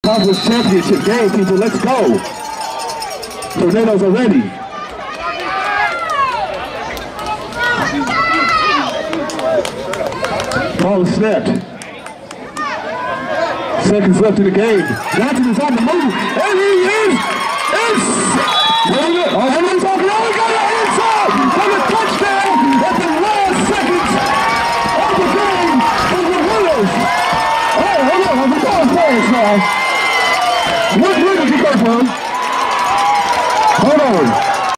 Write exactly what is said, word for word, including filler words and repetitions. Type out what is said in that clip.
Conference championship game, people. Let's go. Tornadoes are ready. Ball is snapped. Seconds left in the game. Johnson is on the move. And he is. It's. Oh, everyone's off. Now we got it inside for the touchdown at the last seconds of the game for the Willows. Oh, hold on. The ball is now. What, where did you go from?